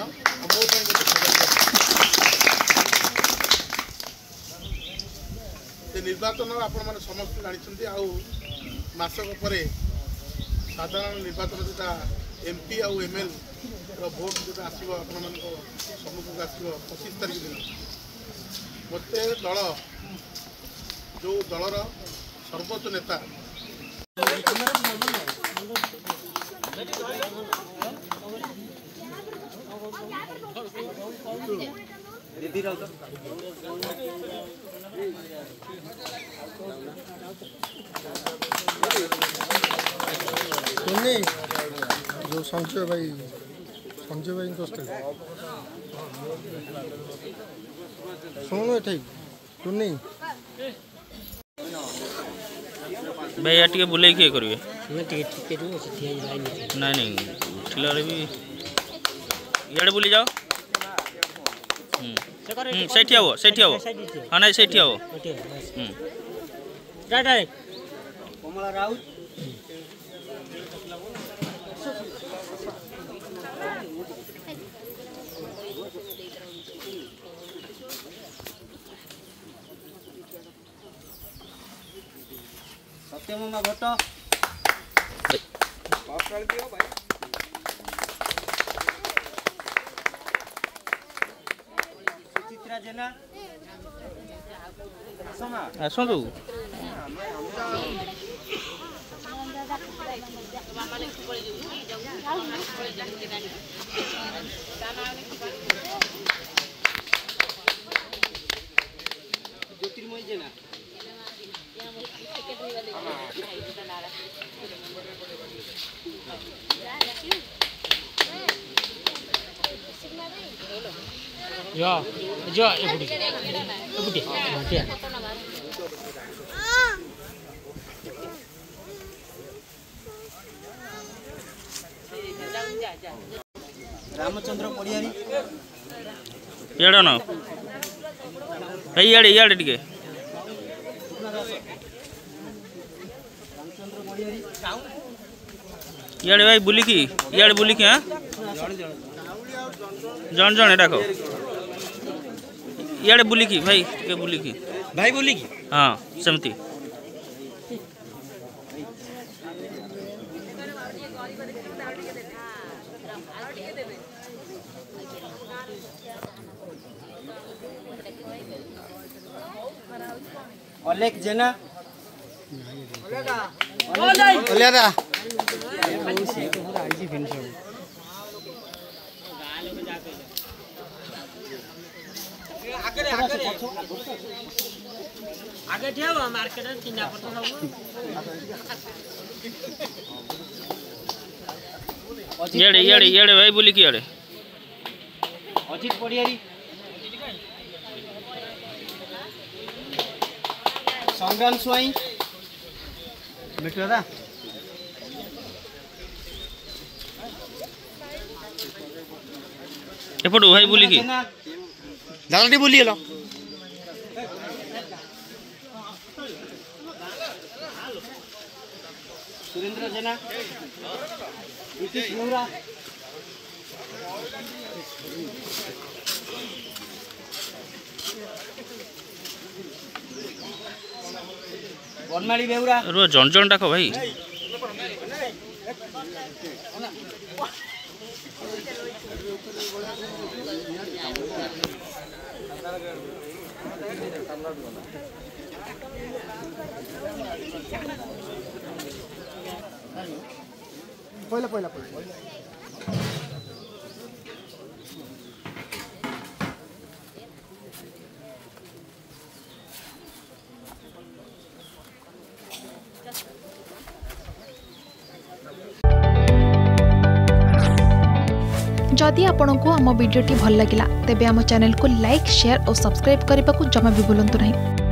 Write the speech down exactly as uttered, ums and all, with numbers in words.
निर्वाचन आपण मैंने समस्त जानते आसक पर साधारण निर्वाचन जोटा एमपी आउ एमएल भोट जो आसो आपण सम्मुख आसो पचिश तारीख दिन मत दल जो दलर सर्वोच्च नेता जो संजय भाई संजय भाई शुणु ठीक टुनी भाई या टिके बुले किए करिवे नहीं नहीं उठिला रे भी याडे बुली जाओ हम्म हम्म सेठी आवो सेठी आवो हां नहीं सेठी आवो हम्म डाडा कमला राउत सत्यमामा भट्ट सुचित्रा जेना आसतु ज्योतिर्मय जेना या जा एबुडी एबुडी माटिया रामचंद्र पडियारी याडा न भाई याडे याडे टिके याडे भाई बुली की याडे बुली की हां जन जन डाको याडे बुली की भाई के बुली की भाई बुली की हां सेमती अलेक जेना ओलेदा ओलेदा आईजी फिनिश आगे आगे आगे ठेव मार्केट में चिन्हा पत्ता सब येड़े येड़े येड़े भाई बोली की येड़े अजित पडियारी संग्राम स्वाई मिटरा एपटू भाई बोली की दालाटी बोली हेलो सुरेंद्र जेना नीतीश मुरा बनमाली बेउरा रो जन जन डाको भाई पहिला पहिला पहिला जदि आपंक आम भिडी भल लगा तेब आम चैनल को लाइक शेयर और सब्सक्राइब करने को जमा भी भूलु नहीं।